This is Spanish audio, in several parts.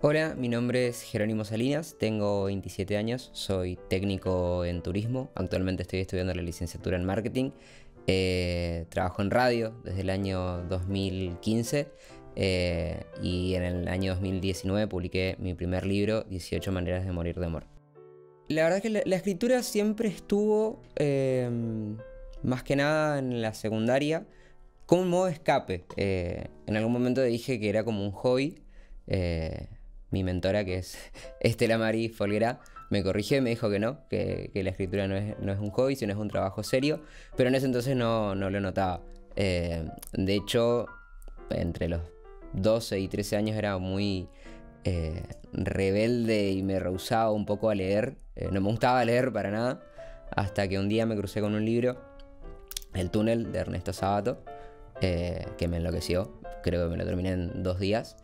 Hola, mi nombre es Jerónimo Salinas, tengo 27 años, soy técnico en turismo, actualmente estoy estudiando la licenciatura en marketing, trabajo en radio desde el año 2015 y en el año 2019 publiqué mi primer libro, 18 maneras de morir de amor. La verdad es que la escritura siempre estuvo, más que nada en la secundaria, como un modo de escape. En algún momento dije que era como un hobby. eh, Mi mentora, que es Estela Marí Folguera, me corrigió y me dijo que no, que la escritura no es un hobby, sino es un trabajo serio, pero en ese entonces no lo notaba. De hecho, entre los 12 y 13 años era muy rebelde y me rehusaba un poco a leer. No me gustaba leer para nada, hasta que un día me crucé con un libro, El túnel, de Ernesto Sábato, que me enloqueció. Creo que me lo terminé en 2 días.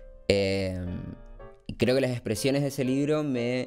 Y creo que las expresiones de ese libro me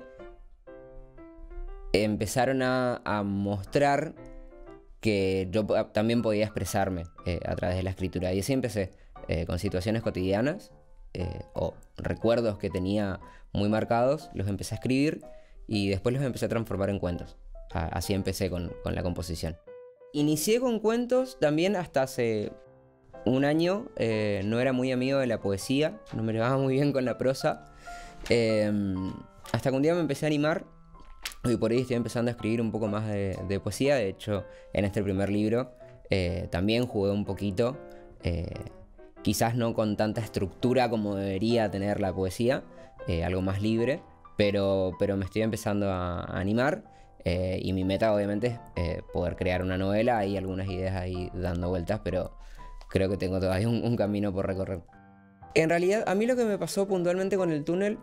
empezaron a mostrar que yo también podía expresarme a través de la escritura. Y así empecé, con situaciones cotidianas o recuerdos que tenía muy marcados, los empecé a escribir y después los empecé a transformar en cuentos. Así empecé con la composición. Inicié con cuentos también hasta hace un año. No era muy amigo de la poesía, no me llevaba muy bien con la prosa. Hasta que un día me empecé a animar y por ahí estoy empezando a escribir un poco más de poesía. De hecho, en este primer libro también jugué un poquito, quizás no con tanta estructura como debería tener la poesía, algo más libre, pero me estoy empezando a animar. Y mi meta obviamente es poder crear una novela. Hay algunas ideas ahí dando vueltas, pero creo que tengo todavía un camino por recorrer. En realidad, a mí lo que me pasó puntualmente con el túnel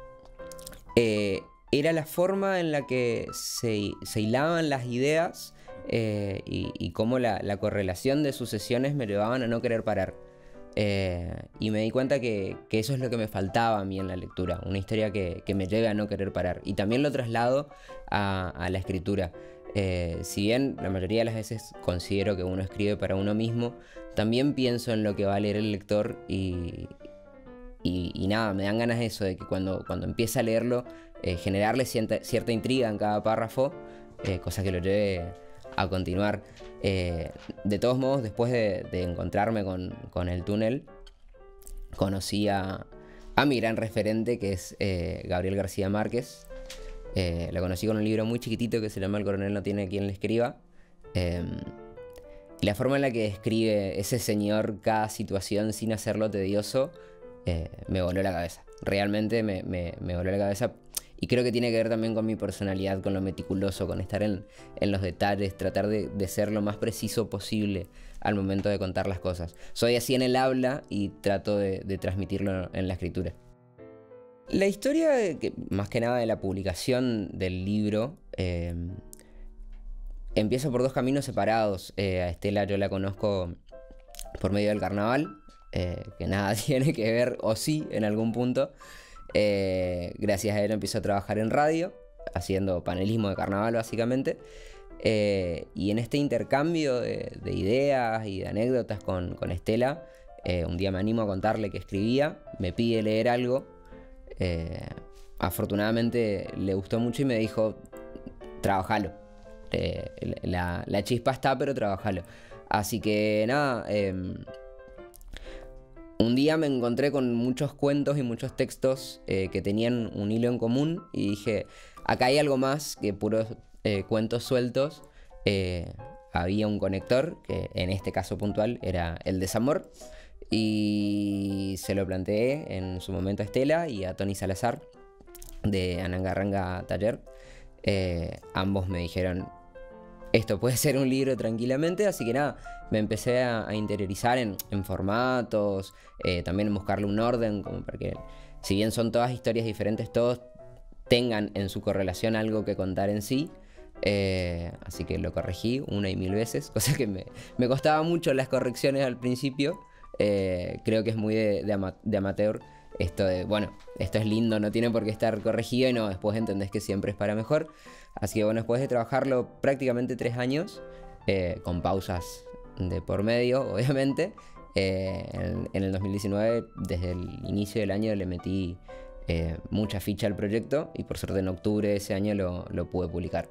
era la forma en la que se hilaban las ideas, y cómo la correlación de sucesiones me llevaban a no querer parar. Y me di cuenta que eso es lo que me faltaba a mí en la lectura, una historia que me lleve a no querer parar. Y también lo traslado a la escritura. Si bien la mayoría de las veces considero que uno escribe para uno mismo, también pienso en lo que va a leer el lector y nada, me dan ganas de eso, de que cuando empiece a leerlo, generarle cierta intriga en cada párrafo, cosa que lo lleve a continuar. De todos modos, después de encontrarme con el túnel, conocí a mi gran referente, que es Gabriel García Márquez. Lo conocí con un libro muy chiquitito que se llama El coronel no tiene quien le escriba. Y la forma en la que describe ese señor cada situación sin hacerlo tedioso, me voló la cabeza. Realmente me voló la cabeza. Y creo que tiene que ver también con mi personalidad, con lo meticuloso, con estar en los detalles, tratar de ser lo más preciso posible al momento de contar las cosas. Soy así en el habla y trato de transmitirlo en la escritura. La historia, más que nada de la publicación del libro, empieza por dos caminos separados. A Estela yo la conozco por medio del carnaval, que nada tiene que ver, o sí, en algún punto. Gracias a él empiezo a trabajar en radio, haciendo panelismo de carnaval básicamente. Y en este intercambio de ideas y de anécdotas con Estela, un día me animo a contarle que escribía, me pide leer algo. Afortunadamente le gustó mucho y me dijo: trabajalo, la chispa está, pero trabajalo. Así que nada, un día me encontré con muchos cuentos y muchos textos que tenían un hilo en común y dije: acá hay algo más que puros cuentos sueltos. Había un conector, que en este caso puntual era el desamor, y se lo planteé en su momento a Estela y a Tony Salazar, de Anangarranga Taller. Ambos me dijeron: esto puede ser un libro tranquilamente. Así que nada, me empecé a interiorizar en formatos, también en buscarle un orden, como para que, si bien son todas historias diferentes, todos tengan en su correlación algo que contar en sí. Así que lo corregí una y mil veces, cosa que me costaba mucho las correcciones al principio. Creo que es muy de amateur esto de, bueno, esto es lindo, no tiene por qué estar corregido, y no, después entendés que siempre es para mejor. Así que bueno, después de trabajarlo prácticamente 3 años, con pausas de por medio, obviamente, en el 2019, desde el inicio del año, le metí mucha ficha al proyecto y por suerte en octubre de ese año lo pude publicar.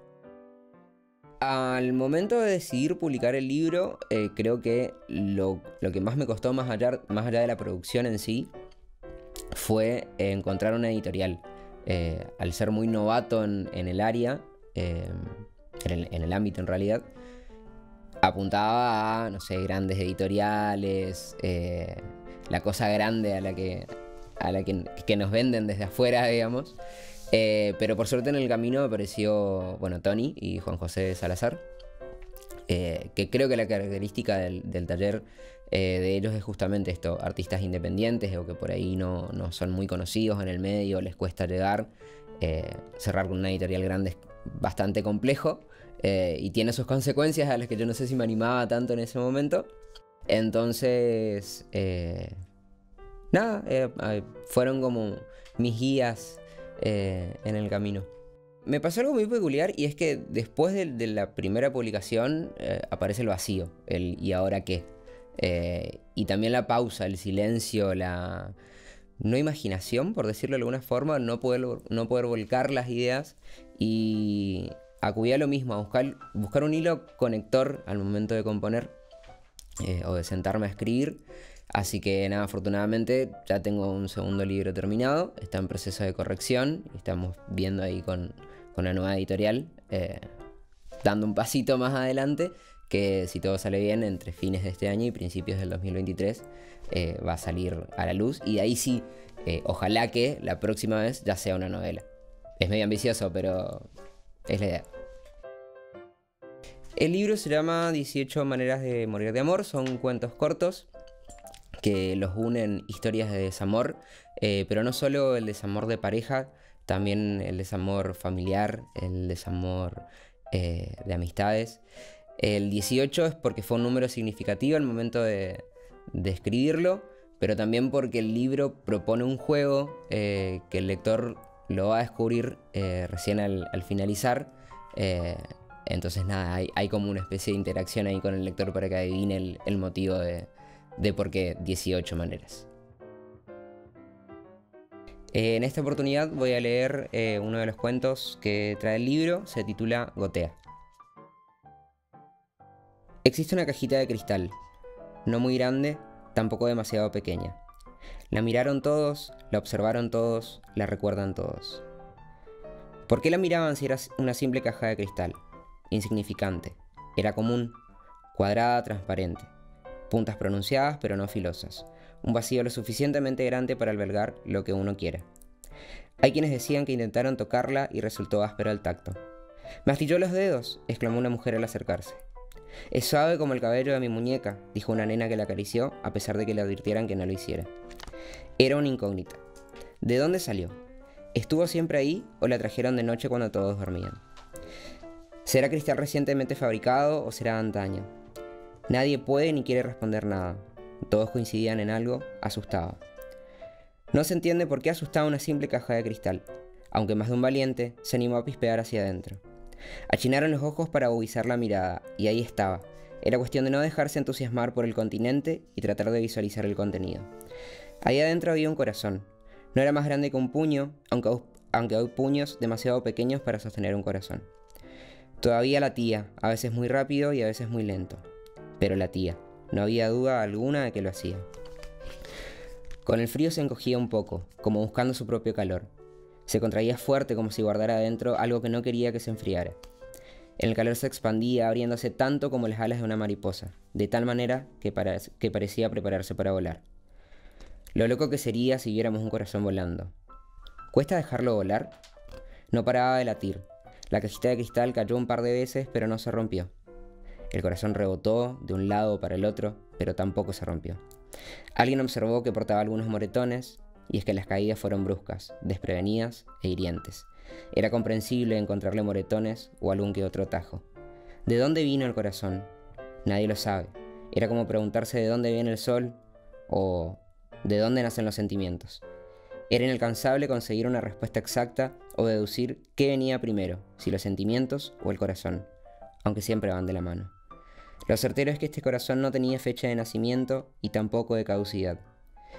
Al momento de decidir publicar el libro, creo que lo que más me costó más allá de la producción en sí fue encontrar una editorial. Al ser muy novato en el área, en el ámbito en realidad, apuntaba a, no sé, grandes editoriales, la cosa grande a la que nos venden desde afuera, digamos. Pero por suerte en el camino apareció, bueno, Tony y Juan José Salazar, que creo que la característica del taller de ellos es justamente esto: artistas independientes o que por ahí no son muy conocidos en el medio, les cuesta llegar. Cerrar con una editorial grande es bastante complejo y tiene sus consecuencias a las que yo no sé si me animaba tanto en ese momento. Entonces, nada, fueron como mis guías en el camino. Me pasó algo muy peculiar, y es que después de la primera publicación aparece el vacío, el ¿y ahora qué? Y también la pausa, el silencio, la no imaginación, por decirlo de alguna forma, no poder volcar las ideas, y acudí a lo mismo, a buscar un hilo conector al momento de componer o de sentarme a escribir. Así que nada, afortunadamente ya tengo un segundo libro terminado, está en proceso de corrección y estamos viendo ahí con la nueva editorial, dando un pasito más adelante, que si todo sale bien, entre fines de este año y principios del 2023 va a salir a la luz, y ahí sí, ojalá que la próxima vez ya sea una novela. Es medio ambicioso, pero es la idea. El libro se llama 18 maneras de morir de amor, son cuentos cortos que los unen historias de desamor, pero no solo el desamor de pareja, también el desamor familiar, el desamor de amistades. El 18 es porque fue un número significativo al momento de escribirlo, pero también porque el libro propone un juego que el lector lo va a descubrir recién al finalizar. Entonces nada, hay como una especie de interacción ahí con el lector para que adivine el motivo de por qué 18 maneras. En esta oportunidad voy a leer uno de los cuentos que trae el libro, se titula Gotea. Existe una cajita de cristal, no muy grande, tampoco demasiado pequeña. La miraron todos, la observaron todos, la recuerdan todos. ¿Por qué la miraban si era una simple caja de cristal? Insignificante, era común, cuadrada, transparente. Puntas pronunciadas pero no filosas, un vacío lo suficientemente grande para albergar lo que uno quiera. Hay quienes decían que intentaron tocarla y resultó áspero al tacto. «Me astilló los dedos», exclamó una mujer al acercarse. «Es suave como el cabello de mi muñeca», dijo una nena que la acarició a pesar de que le advirtieran que no lo hiciera. Era una incógnita. ¿De dónde salió? ¿Estuvo siempre ahí o la trajeron de noche cuando todos dormían? ¿Será cristal recientemente fabricado o será antaño? Nadie puede ni quiere responder nada. Todos coincidían en algo, asustaba. No se entiende por qué asustaba una simple caja de cristal, aunque más de un valiente se animó a pispear hacia adentro. Achinaron los ojos para agudizar la mirada, y ahí estaba. Era cuestión de no dejarse entusiasmar por el continente y tratar de visualizar el contenido. Ahí adentro había un corazón. No era más grande que un puño, aunque hay puños demasiado pequeños para sostener un corazón. Todavía latía, a veces muy rápido y a veces muy lento. Pero latía. No había duda alguna de que lo hacía. Con el frío se encogía un poco, como buscando su propio calor. Se contraía fuerte como si guardara adentro algo que no quería que se enfriara. El calor se expandía, abriéndose tanto como las alas de una mariposa, de tal manera que parecía prepararse para volar. Lo loco que sería si viéramos un corazón volando. ¿Cuesta dejarlo volar? No paraba de latir. La cajita de cristal cayó un par de veces, pero no se rompió. El corazón rebotó de un lado para el otro, pero tampoco se rompió. Alguien observó que portaba algunos moretones, y es que las caídas fueron bruscas, desprevenidas e hirientes. Era comprensible encontrarle moretones o algún que otro tajo. ¿De dónde vino el corazón? Nadie lo sabe. Era como preguntarse de dónde viene el sol o de dónde nacen los sentimientos. Era inalcanzable conseguir una respuesta exacta o deducir qué venía primero, si los sentimientos o el corazón, aunque siempre van de la mano. Lo certero es que este corazón no tenía fecha de nacimiento y tampoco de caducidad.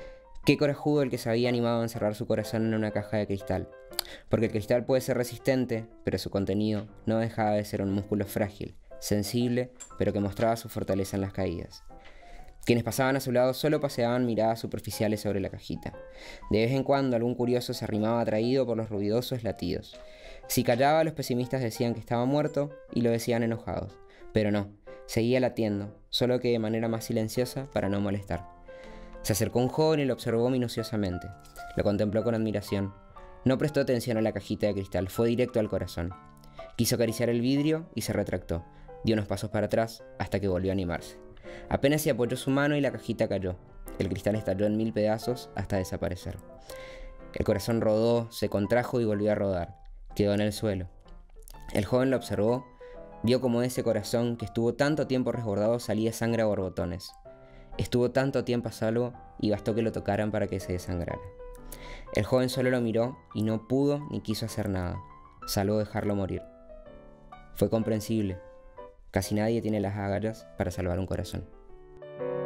Qué corajudo el que se había animado a encerrar su corazón en una caja de cristal. Porque el cristal puede ser resistente, pero su contenido no dejaba de ser un músculo frágil, sensible, pero que mostraba su fortaleza en las caídas. Quienes pasaban a su lado solo paseaban miradas superficiales sobre la cajita. De vez en cuando algún curioso se arrimaba atraído por los ruidosos latidos. Si callaba, los pesimistas decían que estaba muerto y lo decían enojados. Pero no, seguía latiendo, solo que de manera más silenciosa para no molestar. Se acercó un joven y lo observó minuciosamente. Lo contempló con admiración. No prestó atención a la cajita de cristal, fue directo al corazón. Quiso acariciar el vidrio y se retractó. Dio unos pasos para atrás hasta que volvió a animarse. Apenas se apoyó su mano y la cajita cayó. El cristal estalló en 1000 pedazos hasta desaparecer. El corazón rodó, se contrajo y volvió a rodar. Quedó en el suelo. El joven lo observó, vio cómo de ese corazón que estuvo tanto tiempo resguardado salía sangre a borbotones. Estuvo tanto tiempo a salvo y bastó que lo tocaran para que se desangrara. El joven solo lo miró y no pudo ni quiso hacer nada, salvo dejarlo morir. Fue comprensible. Casi nadie tiene las agallas para salvar un corazón.